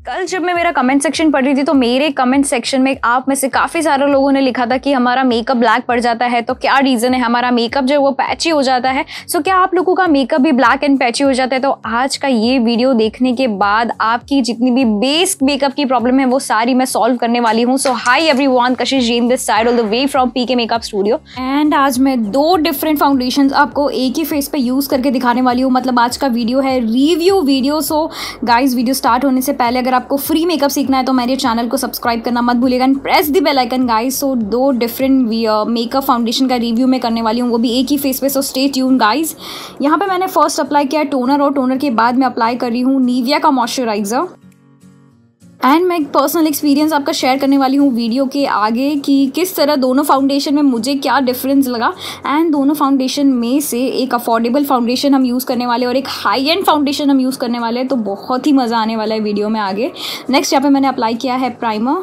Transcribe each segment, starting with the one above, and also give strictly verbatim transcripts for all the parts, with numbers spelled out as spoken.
कल जब मैं मेरा कमेंट सेक्शन पढ़ रही थी तो मेरे कमेंट सेक्शन में आप में से काफ़ी सारे लोगों ने लिखा था कि हमारा मेकअप ब्लैक पड़ जाता है, तो क्या रीज़न है, हमारा मेकअप जो है वो पैची हो जाता है। सो क्या आप लोगों का मेकअप भी ब्लैक एंड पैची हो जाता है? तो आज का ये वीडियो देखने के बाद आपकी जितनी भी बेस मेकअप की प्रॉब्लम है वो सारी मैं सॉल्व करने वाली हूँ। सो hi everyone, Kashish Jain this side all the way from PK makeup studio. And आज मैं दो डिफरेंट फाउंडेशंस आपको एक ही फेस पे यूज़ करके दिखाने वाली हूँ। मतलब आज का वीडियो है review video. So guys, video start होने से पहले अगर आपको फ्री मेकअप सीखना है तो मेरे चैनल को सब्सक्राइब करना मत भूलिएगा and press the bell icon guys. So दो डिफरेंट मेकअप फाउंडेशन का रिव्यू मैं करने वाली हूँ, वो भी एक ही फेस पे। So stay tune guys. यहाँ पे मैंने फर्स्ट अप्लाई किया है टोनर और टोनर के बाद मैं अप्लाई कर रही हूँ निविया का मॉइस्चराइजर। एंड मैं एक पर्सनल एक्सपीरियंस आपका शेयर करने वाली हूँ वीडियो के आगे कि किस तरह दोनों फाउंडेशन में मुझे क्या डिफरेंस लगा। एंड दोनों फाउंडेशन में से एक अफोर्डेबल फाउंडेशन हम यूज़ करने वाले और एक हाई एंड फाउंडेशन हम यूज़ करने वाले हैं, तो बहुत ही मज़ा आने वाला है वीडियो में आगे। नेक्स्ट यहाँ पे मैंने अप्लाई किया है प्राइमर।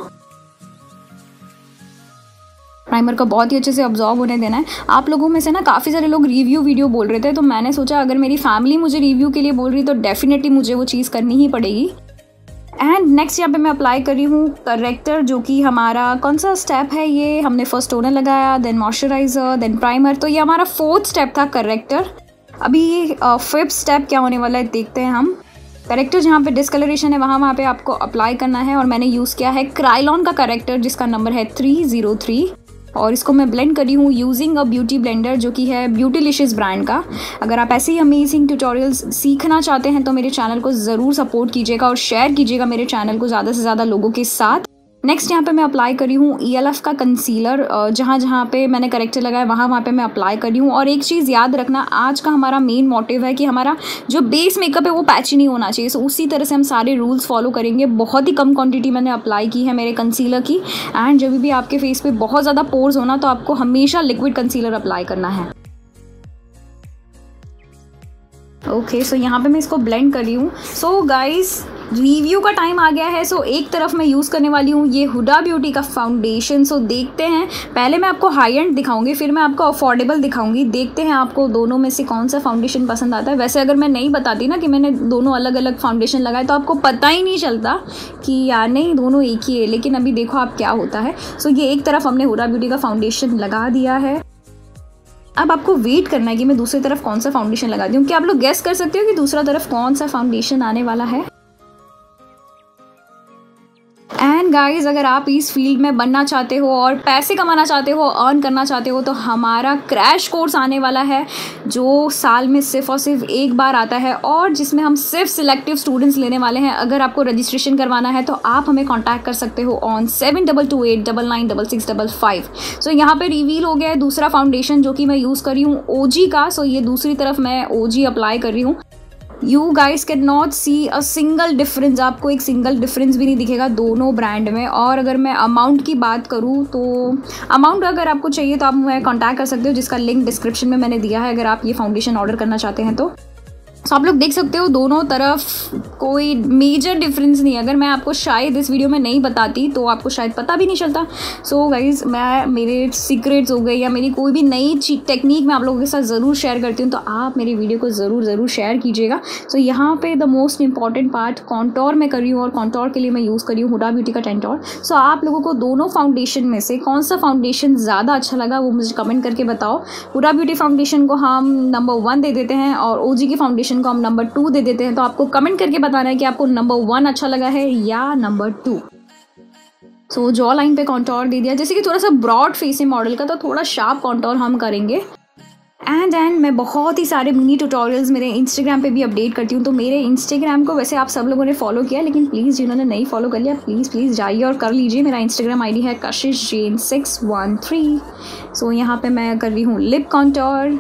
प्राइमर को बहुत ही अच्छे से ऑब्जॉर्व होने देना है। आप लोगों में से ना काफ़ी सारे लोग रिव्यू वीडियो बोल रहे थे, तो मैंने सोचा अगर मेरी फैमिली मुझे रिव्यू के लिए बोल रही तो डेफिनेटली मुझे वो चीज़ करनी ही पड़ेगी। एंड नेक्स्ट यहाँ पे मैं अप्लाई कर रही हूँ करेक्टर, जो कि हमारा कौन सा स्टेप है, ये हमने फर्स्ट टोनर लगाया, देन मॉइस्चराइजर, देन प्राइमर, तो ये हमारा फोर्थ स्टेप था करेक्टर। अभी फिफ्थ स्टेप क्या होने वाला है देखते हैं हम। करेक्टर जहाँ पे डिस्कलरेशन है वहाँ वहाँ पे आपको अप्लाई करना है और मैंने यूज़ किया है क्राइलॉन का करेक्टर जिसका नंबर है थ्री ज़ीरो थ्री और इसको मैं ब्लेंड कर रही हूँ यूजिंग अ ब्यूटी ब्लेंडर जो कि है ब्यूटीलिशियस ब्रांड का। अगर आप ऐसे ही अमेजिंग ट्यूटोरियल्स सीखना चाहते हैं तो मेरे चैनल को ज़रूर सपोर्ट कीजिएगा और शेयर कीजिएगा मेरे चैनल को ज़्यादा से ज़्यादा लोगों के साथ। नेक्स्ट यहाँ पे मैं अप्लाई करी हूँ ई एल एफ का कंसीलर। जहाँ जहाँ पे मैंने करेक्टर लगाया वहाँ वहाँ पे मैं अप्लाई करी हूँ। और एक चीज़ याद रखना, आज का हमारा मेन मोटिव है कि हमारा जो बेस मेकअप है वो पैची नहीं होना चाहिए। सो उसी तरह से हम सारे रूल्स फॉलो करेंगे। बहुत ही कम क्वांटिटी मैंने अप्लाई की है मेरे कंसीलर की। एंड जब भी आपके फेस पे बहुत ज़्यादा पोर्स होना तो आपको हमेशा लिक्विड कंसीलर अप्लाई करना है। ओके, सो यहाँ पे मैं इसको ब्लेंड कर रही हूँ। सो गाइस, रिव्यू का टाइम आ गया है। सो so, एक तरफ मैं यूज़ करने वाली हूँ ये हुडा ब्यूटी का फाउंडेशन। सो so, देखते हैं, पहले मैं आपको हाई एंड दिखाऊंगी फिर मैं आपको अफोर्डेबल दिखाऊंगी। देखते हैं आपको दोनों में से कौन सा फाउंडेशन पसंद आता है। वैसे अगर मैं नहीं बताती ना कि मैंने दोनों अलग अलग फाउंडेशन लगाए तो आपको पता ही नहीं चलता कि यार नहीं दोनों एक ही है, लेकिन अभी देखो आप क्या होता है। सो so, ये एक तरफ हमने हुडा ब्यूटी का फाउंडेशन लगा दिया है। अब आपको वेट करना है कि मैं दूसरी तरफ कौन सा फाउंडेशन लगा दूँ। क्या आप लोग गेस कर सकते हो कि दूसरा तरफ कौन सा फाउंडेशन आने वाला है? एंड गाइज, अगर आप इस फील्ड में बनना चाहते हो और पैसे कमाना चाहते हो, अर्न करना चाहते हो, तो हमारा क्रैश कोर्स आने वाला है जो साल में सिर्फ और सिर्फ एक बार आता है और जिसमें हम सिर्फ सिलेक्टिव स्टूडेंट्स लेने वाले हैं। अगर आपको रजिस्ट्रेशन करवाना है तो आप हमें कॉन्टैक्ट कर सकते हो on seven double two eight double nine double six double five. So यहाँ पे रिवील हो गया है दूसरा फाउंडेशन जो कि मैं यूज़ कर रही हूँ ओ जी का। सो so, ये दूसरी तरफ मैं ओ जी अप्लाई कर रही हूँ। You guys can not see a single difference, आपको एक सिंगल डिफरेंस भी नहीं दिखेगा दोनों ब्रांड में। और अगर मैं अमाउंट की बात करूँ तो अमाउंट अगर आपको चाहिए तो आप मुझे कॉन्टैक्ट कर सकते हो, जिसका लिंक डिस्क्रिप्शन में मैंने दिया है अगर आप ये फाउंडेशन ऑर्डर करना चाहते हैं तो। तो आप लोग देख सकते हो दोनों तरफ कोई मेजर डिफरेंस नहीं है। अगर मैं आपको शायद इस वीडियो में नहीं बताती तो आपको शायद पता भी नहीं चलता। सो so गाइज, मैं मेरे सीक्रेट्स हो गए या मेरी कोई भी नई टेक्निक मैं आप लोगों के साथ ज़रूर शेयर करती हूँ, तो आप मेरी वीडियो को ज़रूर ज़रूर शेयर कीजिएगा। सो so, यहाँ पे the most important part contour में कर रही हूँ और कॉन्टोर के लिए मैं यूज़ कर रही हूँ हुडा ब्यूटी का टेंटोर। सो so, आप लोगों को दोनों फाउंडेशन में से कौन सा फाउंडेशन ज़्यादा अच्छा लगा वो मुझे कमेंट करके बताओ। हुडा ब्यूटी फाउंडेशन को हम नंबर वन दे देते हैं और ओ जी की फाउंडेशन को हम नंबर टू दे देते हैं। तो आपको कमेंट करके बताना है कि आपको नंबर वन अच्छा लगा है या number two. So jaw line पे कॉन्टोर दे दिया, जैसे कि थोड़ा सा ब्रॉड फेस है मॉडल का, तो थोड़ा शार्प कॉन्टोर हम करेंगे। एंड एंड मैं बहुत ही सारे मिनी ट्यूटोरियल्स मेरे इंस्टाग्राम पे भी अपडेट करती हूँ। तो मेरे इंस्टाग्राम को वैसे आप सब लोगों ने फॉलो किया, लेकिन प्लीज़ जिन्होंने नहीं फॉलो कर लिया प्लीज़ प्लीज़ जाइए और कर लीजिए। मेरा इंस्टाग्राम आईडी है Kashish Jain six one three. So यहाँ पे मैं कर रही हूँ लिप कॉन्टोर।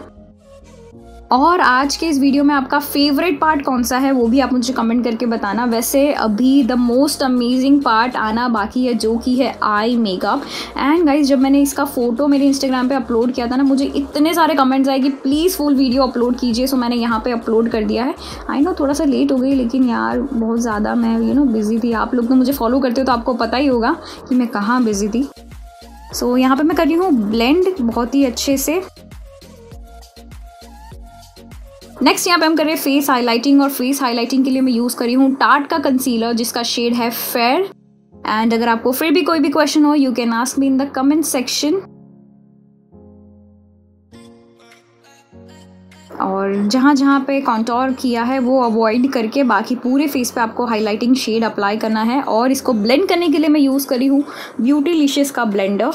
और आज के इस वीडियो में आपका फेवरेट पार्ट कौन सा है वो भी आप मुझे कमेंट करके बताना। वैसे अभी द मोस्ट अमेजिंग पार्ट आना बाकी है जो कि है आई मेकअप। एंड गाइज, जब मैंने इसका फ़ोटो मेरे इंस्टाग्राम पे अपलोड किया था ना, मुझे इतने सारे कमेंट्स आए कि प्लीज़ फुल वीडियो अपलोड कीजिए। सो मैंने यहाँ पे अपलोड कर दिया है। आई नो थोड़ा सा लेट हो गई, लेकिन यार बहुत ज़्यादा मैं यू नो बिज़ी थी। आप लोग तो मुझे फॉलो करते हो तो आपको पता ही होगा कि मैं कहाँ बिज़ी थी। सो so, यहाँ पर मैं कर रही हूँ ब्लेंड बहुत ही अच्छे से। नेक्स्ट यहाँ पे हम कर रहे हैं फेस हाईलाइटिंग, और फेस हाईलाइटिंग के लिए मैं यूज़ कर रही हूँ टार्ट का कंसीलर जिसका शेड है फेयर। एंड अगर आपको फिर भी कोई भी क्वेश्चन हो you can ask me in the comment section. और जहाँ जहाँ पे कॉन्टोर किया है वो अवॉइड करके बाकी पूरे फेस पे आपको हाईलाइटिंग शेड अप्लाई करना है। और इसको ब्लेंड करने के लिए मैं यूज़ करी हूँ ब्यूटीलिशियस का ब्लेंडर।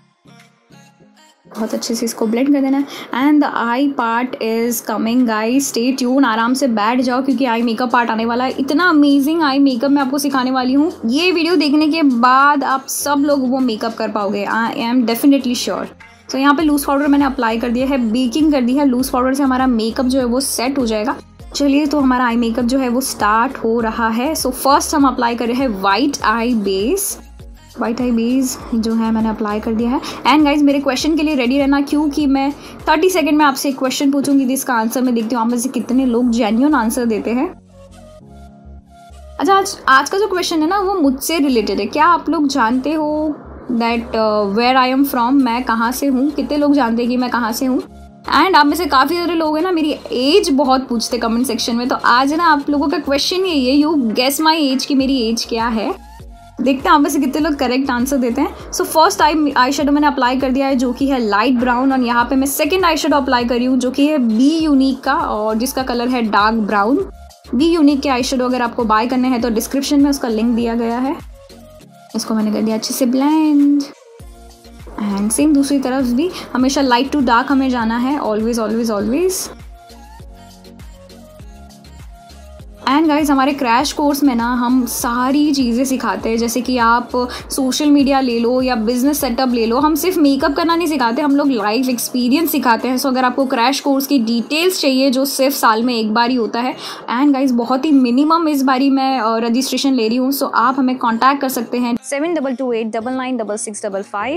बहुत अच्छे से इसको ब्लेंड कर देना है। And the eye part is coming guys, stay tune, आराम से बैठ जाओ क्योंकि आई मेकअप पार्ट आने वाला है। इतना अमेजिंग आई मेकअप मैं आपको सिखाने वाली हूँ, ये वीडियो देखने के बाद आप सब लोग वो मेकअप कर पाओगे, आई एम डेफिनेटली श्योर। तो यहाँ पे लूज़ पाउडर मैंने अप्लाई कर दिया है, बेकिंग कर दी है। लूज़ पाउडर से हमारा मेकअप जो है वो सेट हो जाएगा। चलिए तो हमारा आई मेकअप जो है वो स्टार्ट हो रहा है। सो फर्स्ट हम अप्लाई कर रहे हैं white eye base. White eye base जो है मैंने अप्लाई कर दिया है। एंड गाइज मेरे क्वेश्चन के लिए रेडी रहना क्योंकि मैं थर्टी सेकेंड में आपसे एक क्वेश्चन पूछूंगी जिसका आंसर मैं देखती हूँ आप में से कितने लोग जेन्युइन आंसर देते हैं। अच्छा, आज आज का जो क्वेश्चन है ना वो मुझसे रिलेटेड है। क्या आप लोग जानते हो that where I am from, मैं कहाँ से हूँ? कितने लोग जानते हैं कि मैं कहाँ से हूँ? एंड आप में से काफ़ी सारे लोग हैं ना मेरी एज बहुत पूछते कमेंट सेक्शन में, तो आज ना आप लोगों का क्वेश्चन यही है, यू गेस माई एज की मेरी एज क्या है। देखते हैं आप में से कितने लोग करेक्ट आंसर देते हैं। So first eye eye shadow मैंने अप्लाई कर दिया है जो कि है लाइट ब्राउन, और यहाँ पे मैं सेकंड आई शेडो अप्लाई कर रही हूँ जो कि है बी यूनिक का और जिसका कलर है डार्क ब्राउन। बी यूनिक के आई शेडो अगर आपको बाय करने हैं तो डिस्क्रिप्शन में उसका लिंक दिया गया है। इसको मैंने कर दिया अच्छे से ब्लेंड। एंड सेम दूसरी तरफ भी हमेशा लाइट टू डार्क हमें जाना है, always always always. And guys हमारे क्रैश कोर्स में ना हम सारी चीज़ें सिखाते हैं, जैसे कि आप सोशल मीडिया ले लो या बिजनेस सेटअप ले लो। हम सिर्फ मेकअप करना नहीं सिखाते, हम लोग लाइफ एक्सपीरियंस सिखाते हैं। सो अगर आपको क्रैश कोर्स की डिटेल्स चाहिए जो सिर्फ साल में एक बार ही होता है, एंड गाइज बहुत ही मिनिमम इस बारी मैं रजिस्ट्रेशन ले रही हूँ, सो आप हमें कॉन्टैक्ट कर सकते हैं seven double two eight double nine double six double five.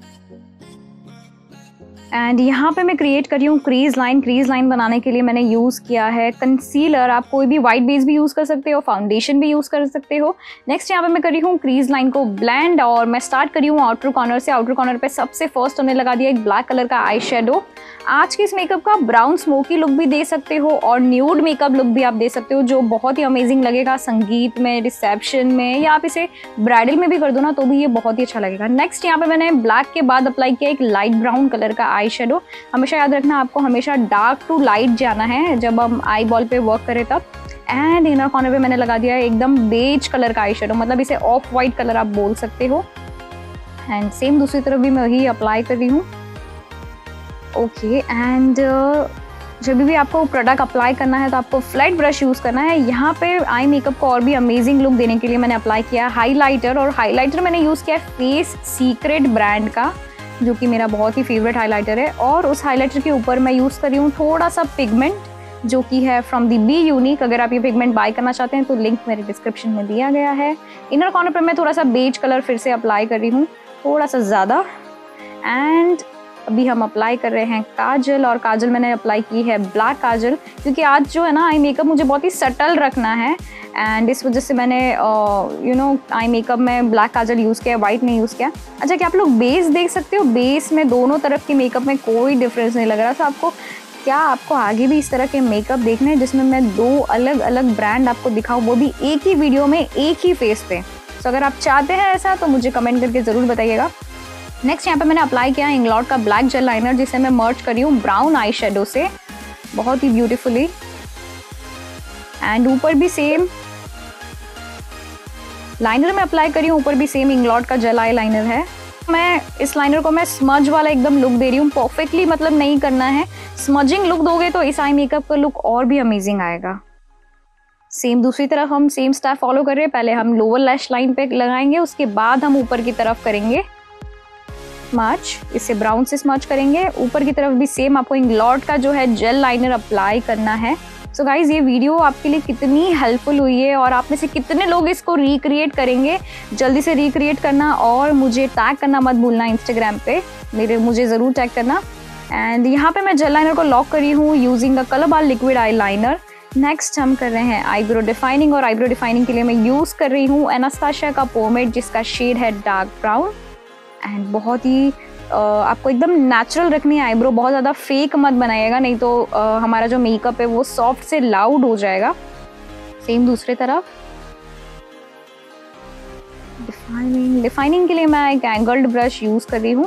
And यहाँ पे मैं क्रिएट कर रही हूँ क्रीज लाइन। क्रीज लाइन बनाने के लिए मैंने यूज़ किया है कंसीलर। आप कोई भी वाइट बेस भी यूज़ कर सकते हो, फाउंडेशन भी यूज़ कर सकते हो। नेक्स्ट यहाँ पे मैं कर रही हूँ क्रीज लाइन को ब्लेंड, और मैं स्टार्ट कर रही हूँ आउटर कॉर्नर से। आउटर कॉर्नर पे सबसे फर्स्ट हमने लगा दिया एक ब्लैक कलर का आई शेडो। आज के इस मेकअप का ब्राउन स्मोकी लुक भी दे सकते हो और न्यूड मेकअप लुक भी आप दे सकते हो जो बहुत ही अमेजिंग लगेगा संगीत में, रिसेप्शन में, या आप इसे ब्राइडल में भी कर दो ना तो भी ये बहुत ही अच्छा लगेगा। नेक्स्ट यहाँ पे मैंने ब्लैक के बाद अप्लाई किया एक लाइट ब्राउन कलर का आई शेडो। हमेशा याद रखना आपको हमेशा डार्क टू लाइट जाना है जब हम आई बॉल पे वर्क करें तब। एंड इनर कॉर्नर पे मैंने लगा दिया है एकदम बेज कलर का आई शेडो, मतलब इसे ऑफ वाइट कलर आप बोल सकते हो। एंड सेम दूसरी तरफ भी मैं वही अप्लाई कर रही हूँ। ओके, एंड जब भी आपको प्रोडक्ट अप्लाई करना है तो आपको फ्लैट ब्रश यूज़ करना है। यहाँ पे आई मेकअप को और भी अमेजिंग लुक देने के लिए मैंने अप्लाई किया हाईलाइटर, और हाईलाइटर मैंने यूज़ किया फेस सीक्रेट ब्रांड का जो कि मेरा बहुत ही फेवरेट हाईलाइटर है। और उस हाईलाइटर के ऊपर मैं यूज़ कर रही हूँ थोड़ा सा पिगमेंट जो कि है फ्रॉम दी बी यूनिक। अगर आप ये पिगमेंट बाय करना चाहते हैं तो लिंक मेरे डिस्क्रिप्शन में दिया गया है। इनर कॉर्नर पर मैं थोड़ा सा बेज कलर फिर से अप्लाई कर रही हूँ, थोड़ा सा ज़्यादा। एंड अभी हम अप्लाई कर रहे हैं काजल, और काजल मैंने अप्लाई की है ब्लैक काजल क्योंकि आज जो है ना आई मेकअप मुझे बहुत ही सटल रखना है, एंड इस वजह से मैंने यू नो आई मेकअप में ब्लैक काजल यूज़ किया, वाइट नहीं यूज़ किया। अच्छा, क्या आप लोग बेस देख सकते हो? बेस में दोनों तरफ के मेकअप में कोई डिफरेंस नहीं लग रहा। तो आपको क्या आपको आगे भी इस तरह के मेकअप देखने हैं जिसमें मैं दो अलग अलग ब्रांड आपको दिखाऊँ, वो भी एक ही वीडियो में एक ही फेस पे? तो अगर आप चाहते हैं ऐसा तो मुझे कमेंट करके ज़रूर बताइएगा। नेक्स्ट यहाँ पे मैंने अप्लाई किया इंग्लॉट का ब्लैक जेल लाइनर जिसे मैं मर्ज कर रही हूँ ब्राउन आई शेडो से बहुत ही ब्यूटीफुली। एंड ऊपर भी सेम लाइनर में अप्लाई करी हूँ, ऊपर भी सेम इंग्लॉट का जेल आई लाइनर है। मैं इस लाइनर को मैं स्मज वाला एकदम लुक दे रही हूँ, परफेक्टली मतलब नहीं करना है। स्मजिंग लुक दोगे तो इस आई मेकअप का लुक और भी अमेजिंग आएगा। सेम दूसरी तरफ हम सेम स्टेप फॉलो कर रहे हैं। पहले हम लोअर लैश लाइन पे लगाएंगे, उसके बाद हम ऊपर की तरफ करेंगे स्मच, इसे ब्राउन से स्मच करेंगे। ऊपर की तरफ भी सेम आपको इंग्लॉट का जो है जेल लाइनर अप्लाई करना है। सो so गाइज, ये वीडियो आपके लिए कितनी हेल्पफुल हुई है और आप में से कितने लोग इसको रिक्रिएट करेंगे, जल्दी से रिक्रिएट करना और मुझे टैग करना मत भूलना इंस्टाग्राम पे, मेरे मुझे ज़रूर टैग करना। एंड यहाँ पे मैं जेल लाइनर को लॉक करी हूँ using the Colorbar liquid eyeliner. Next हम कर रहे हैं आईब्रो डिफाइनिंग, और आईब्रो डिफाइनिंग के लिए मैं यूज़ कर रही हूँ एनास्टाशिया का पोमेड जिसका शेड है डार्क ब्राउन। एंड बहुत ही आपको एकदम नेचुरल रखनी है आईब्रो, बहुत ज़्यादा फेक मत बनाइएगा, नहीं तो uh, हमारा जो मेकअप है वो सॉफ्ट से लाउड हो जाएगा। सेम दूसरे तरफ। डिफाइनिंग डिफाइनिंग के लिए मैं एक एंगल्ड ब्रश यूज़ कर रही हूँ,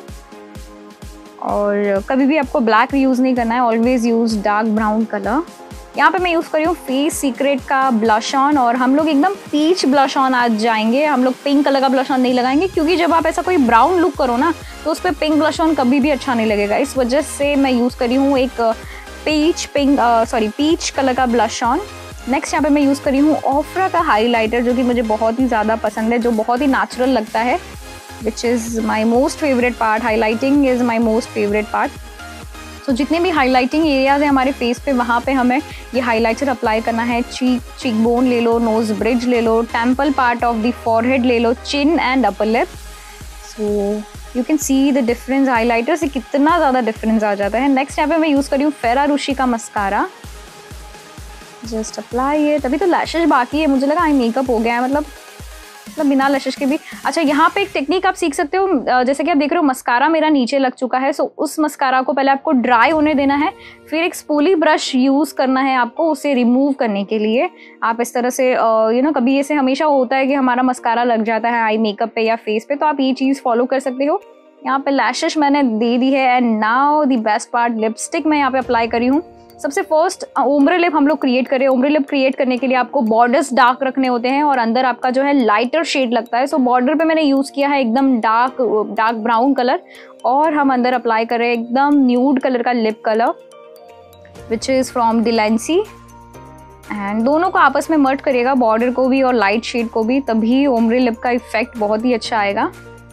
और कभी भी आपको ब्लैक यूज़ नहीं करना है, always use dark brown colour. यहाँ पे मैं यूज़ कर रही हूँ फेस सीक्रेट का ब्लश ऑन, और हम लोग एकदम पीच ब्लश ऑन आज जाएंगे। हम लोग पिंक कलर का ब्लश ऑन नहीं लगाएंगे, क्योंकि जब आप ऐसा कोई ब्राउन लुक करो ना तो उस पर पिंक ब्लश ऑन कभी भी अच्छा नहीं लगेगा। इस वजह से मैं यूज़ कर रही हूँ एक peach pink sorry peach colour का ब्लश ऑन। नेक्स्ट यहाँ पे मैं यूज़ कर रही हूँ ऑफ्रा का हाईलाइटर, जो कि मुझे बहुत ही ज़्यादा पसंद है, जो बहुत ही नेचुरल लगता है, which is my most favourite part. Highlighting is my most favourite part. तो जितने भी हाईलाइटिंग एरियाज हैं हमारे फेस पे, वहाँ पे हमें ये हाईलाइटर अप्लाई करना है। चीक चीक बोन ले लो, नोज ब्रिज ले लो, temple part of the forehead ले लो, chin and upper lip. So you can see the difference, highlighter से कितना ज़्यादा डिफरेंस आ जाता है। नेक्स्ट यहाँ पे मैं यूज़ कर रही हूँ फेरारूशी का मस्कारा। जस्ट अप्लाई है। तभी तो लैशेज बाकी है, मुझे लगा आई मेकअप हो गया है, मतलब मतलब बिना लैशेज के भी। अच्छा, यहाँ पे एक टेक्निक आप सीख सकते हो, जैसे कि आप देख रहे हो मस्कारा मेरा नीचे लग चुका है, सो उस मस्कारा को पहले आपको ड्राई होने देना है, फिर एक स्पूली ब्रश यूज़ करना है आपको उसे रिमूव करने के लिए। आप इस तरह से यू नो कभी ऐसे हमेशा होता है कि हमारा मस्कारा लग जाता है आई मेकअप पे या फेस पे, तो आप ये चीज़ फॉलो कर सकते हो। यहाँ पे लैशेज मैंने दे दी है, and now the best part, lipstick मैं यहाँ पे अप्लाई करी हूँ। सबसे फर्स्ट ओम्ब्रे लिप हम लोग क्रिएट करें। ओम्ब्रे लिप क्रिएट करने के लिए आपको बॉर्डर्स डार्क रखने होते हैं और अंदर आपका जो है लाइटर शेड लगता है। सो बॉर्डर पे मैंने यूज़ किया है एकदम डार्क डार्क ब्राउन कलर, और हम अंदर अप्लाई करें एकदम न्यूड कलर का lip colour, which is from delancy. And दोनों को आपस में मर्ज करिएगा, बॉर्डर को भी और लाइट शेड को भी, तभी ओम्ब्रे लिप का इफेक्ट बहुत ही अच्छा आएगा।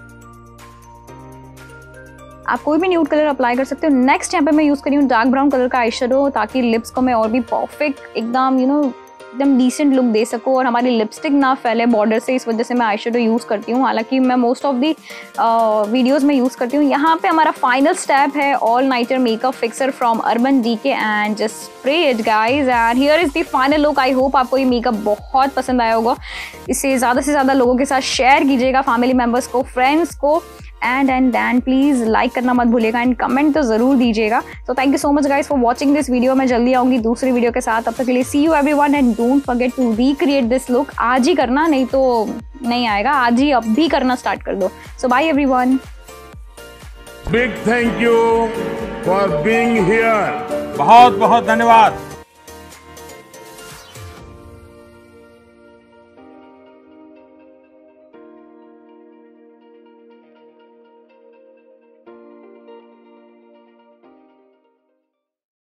आप कोई भी न्यूड कलर अप्लाई कर सकते हो। नेक्स्ट यहाँ पे मैं यूज़ करी हूँ डार्क ब्राउन कलर का आई शेडो, ताकि लिप्स को मैं और भी परफेक्ट एकदम यू नो एकदम डिसेंट लुक दे सकूँ और हमारी लिपस्टिक ना फैले बॉर्डर से। इस वजह से मैं आई शेडो यूज़ करती हूँ, हालांकि मैं मोस्ट ऑफ दी वीडियोज़ में यूज़ करती हूँ। यहाँ पे हमारा फाइनल स्टेप है all nighter makeup fixer from Urban Decay, and just spray it guys, and here is the final look. I hope आपको ये मेकअप बहुत पसंद आया होगा। इसे ज़्यादा से ज़्यादा लोगों के साथ शेयर कीजिएगा, फैमिली मेम्बर्स को, फ्रेंड्स को, and and and please like करना मत भूलिएगा, एंड कमेंट तो ज़रूर दीजिएगा। तो thank you so much guys for watching this video. मैं जल्दी आऊँगी दूसरी वीडियो के साथ, तब तक के लिए see you everyone, and don't forget to recreate this look. आज ही करना, नहीं तो नहीं आएगा, आज ही अब भी करना स्टार्ट कर दो। So bye everyone. Big thank you for being here. बहुत बहुत धन्यवाद।